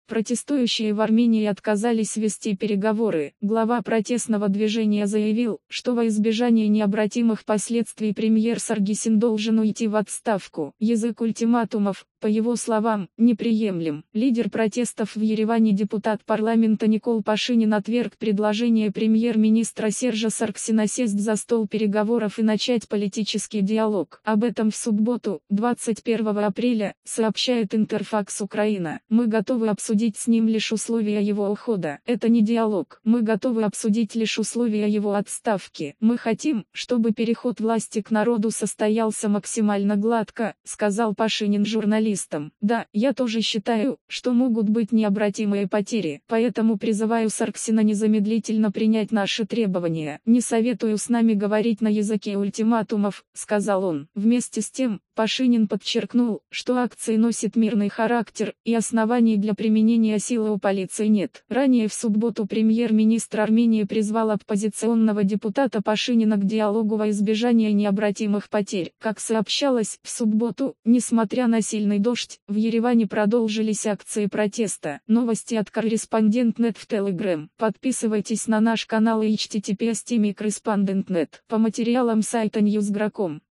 Протестующие в Армении отказались вести переговоры. Глава протестного движения заявил, что во избежание необратимых последствий премьер Саргисян должен уйти в отставку. Язык ультиматумов, по его словам, неприемлем. Лидер протестов в Ереване депутат парламента Никол Пашинин отверг предложение премьер-министра Сержа Саргсяна сесть за стол переговоров и начать политический диалог. Об этом в субботу, 21 апреля, сообщает Интерфакс Украина. Мы готовы обсудить с ним лишь условия его ухода. Это не диалог. Мы готовы обсудить лишь условия его отставки. Мы хотим, чтобы переход власти к народу состоялся максимально гладко, сказал Пашинин журналистам. Да, я тоже считаю, что могут быть необратимые потери, поэтому призываю Саргсяна незамедлительно принять наши требования. Не советую с нами говорить на языке ультиматумов, сказал он. Вместе с тем, Пашинин подчеркнул, что акции носят мирный характер, и оснований для применения силы у полиции нет. Ранее в субботу премьер-министр Армении призвал оппозиционного депутата Пашинина к диалогу во избежание необратимых потерь. Как сообщалось, в субботу, несмотря на сильный дождь, в Ереване продолжились акции протеста. Новости от Корреспондент.нет в Telegram. Подписывайтесь на наш канал и https://correspondent.net. По материалам сайта Newsgro.com.